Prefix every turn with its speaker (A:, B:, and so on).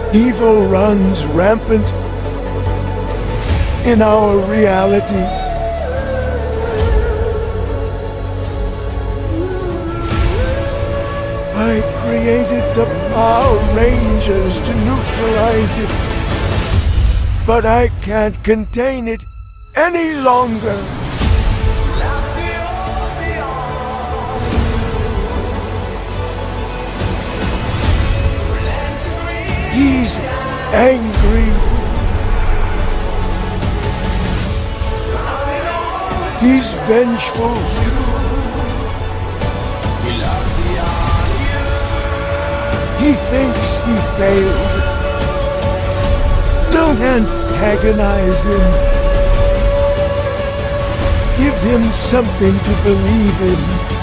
A: Evil runs rampant in our reality. I created the Power Rangers to neutralize it, but I can't contain it any longer. He's angry. He's vengeful. He thinks he failed. Don't antagonize him. Give him something to believe in.